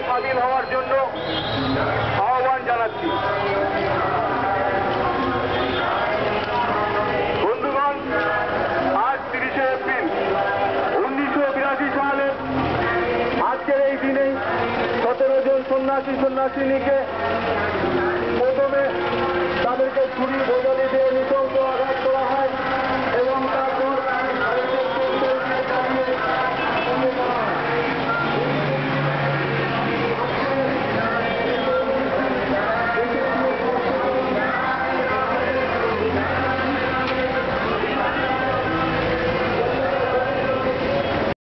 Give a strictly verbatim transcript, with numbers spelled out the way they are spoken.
স্বাধীন হওয়ার জন্য আহ্বান জানাচ্ছি। বন্ধুগণ, আজ তিরিশে এপ্রিল উনিশশো বিরাশি সালের আজকের এই দিনে সতেরো জন সন্ন্যাসী সন্ন্যাসিনীকে প্রথমে তাদেরকে ছুরি